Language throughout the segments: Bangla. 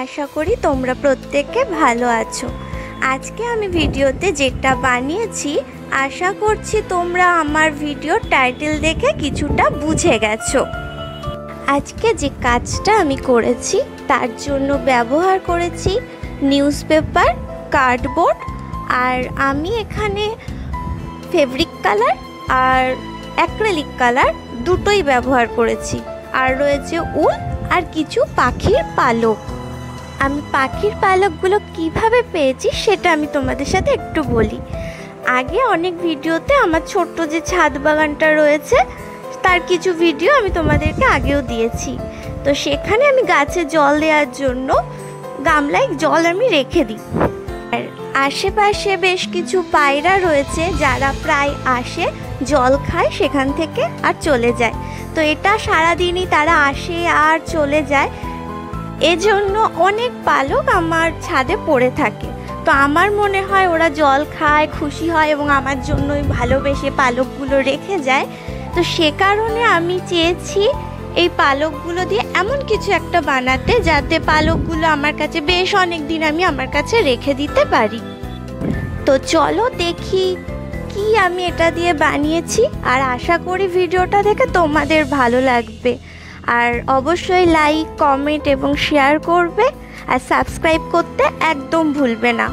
আশা করি তোমরা প্রত্যেকে ভালো আছো। আজকে আমি ভিডিওতে যেটা বানিয়েছি আশা করছি তোমরা আমার ভিডিওর টাইটেল দেখে কিছুটা বুঝে গেছো। আজকে যে কাজটা আমি করেছি তার জন্য ব্যবহার করেছি নিউজপেপার, কার্ডবোর্ড, আর আমি এখানে ফেব্রিক কালার আর অ্যাক্রিলিক কালার দুটোই ব্যবহার করেছি। আর রয়েছে উল আর কিছু পাখির পালক। আমি পাখির পালকগুলো কিভাবে পেয়েছি সেটা আমি তোমাদের সাথে একটু বলি। আগে অনেক ভিডিওতে আমার ছোট্ট যে ছাদ বাগানটা রয়েছে তার কিছু ভিডিও আমি তোমাদেরকে আগেও দিয়েছি। তো সেখানে আমি গাছে জল দেওয়ার জন্য গামলায় জল আমি রেখে দিই। আর আশেপাশে বেশ কিছু পায়রা রয়েছে যারা প্রায় আসে, জল খায়, সেখান থেকে আর চলে যায়। তো এটা সারাদিনই তারা আসে আর চলে যায়, এজন্য অনেক পালক আমার ছাদে পড়ে থাকে। তো আমার মনে হয় ওরা জল খায়, খুশি হয় এবং আমার জন্যই ভালোবেসে পালকগুলো রেখে যায়। তো সে কারণে আমি চেয়েছি এই পালকগুলো দিয়ে এমন কিছু একটা বানাতে যাতে পালকগুলো আমার কাছে বেশ অনেক দিন আমি আমার কাছে রেখে দিতে পারি। তো চলো দেখি কি আমি এটা দিয়ে বানিয়েছি, আর আশা করি ভিডিওটা দেখে তোমাদের ভালো লাগবে। আর অবশ্যই লাইক, কমেন্ট এবং শেয়ার করবে, আর সাবস্ক্রাইব করতে একদম ভুলবে না।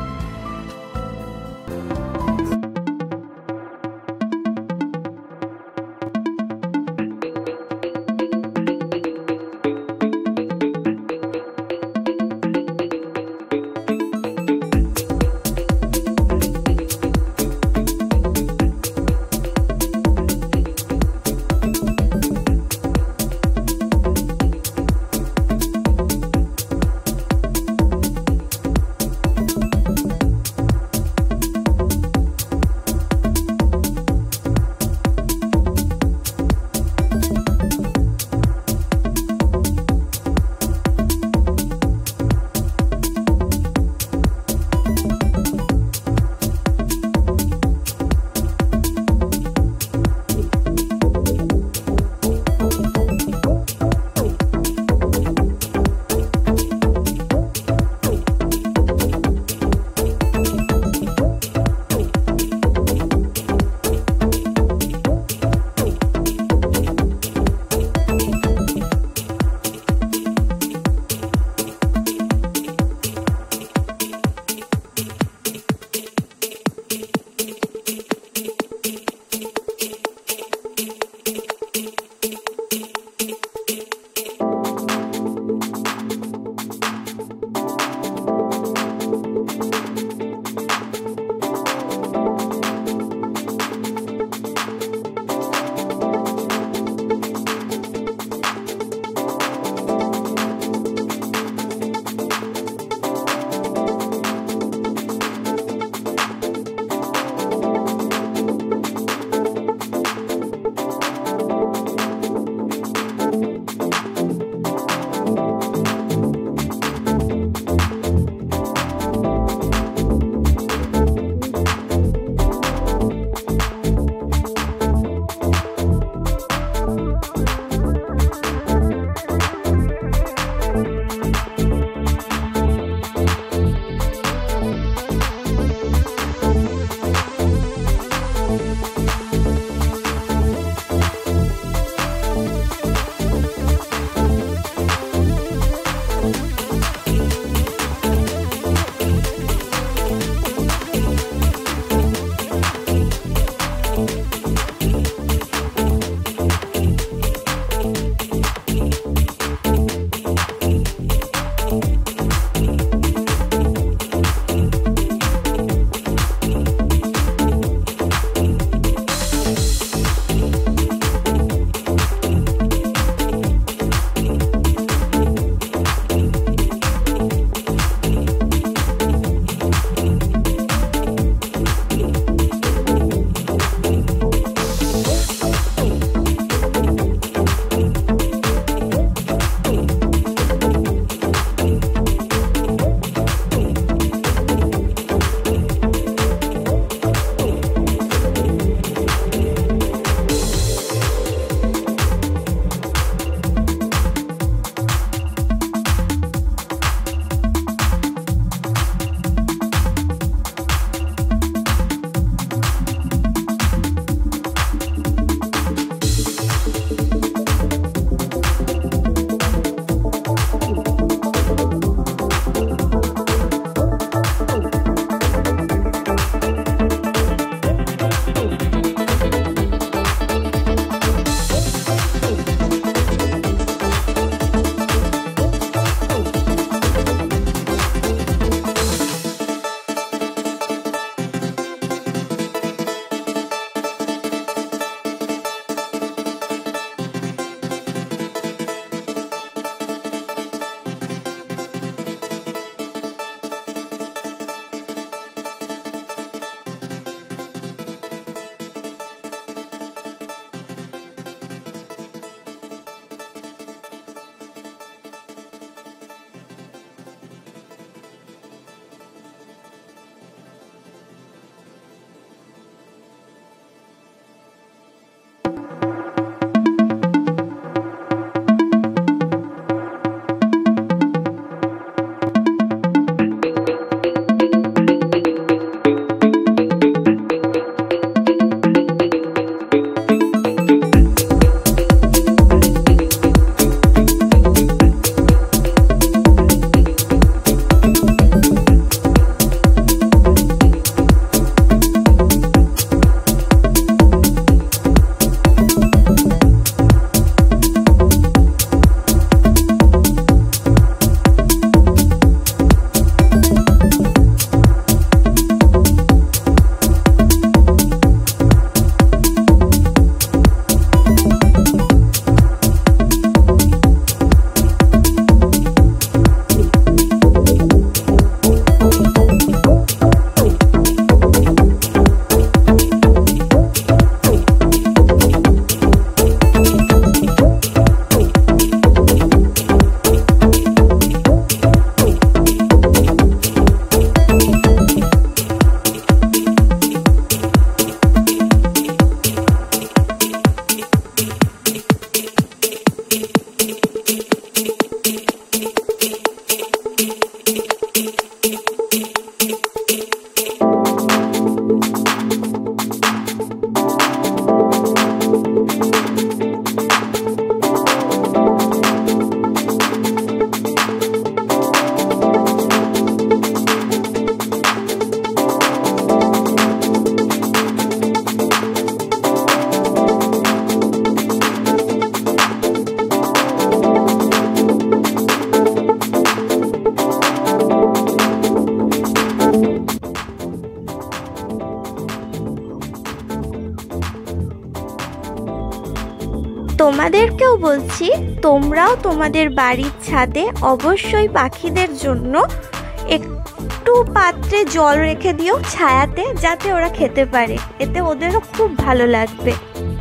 তোমাদেরকেও বলছি, তোমরাও তোমাদের বাড়ির ছাদে অবশ্যই পাখিদের জন্য একটু পাত্রে জল রেখে দিও ছায়াতে, যাতে ওরা খেতে পারে, এতে ওদেরও খুব ভালো লাগবে।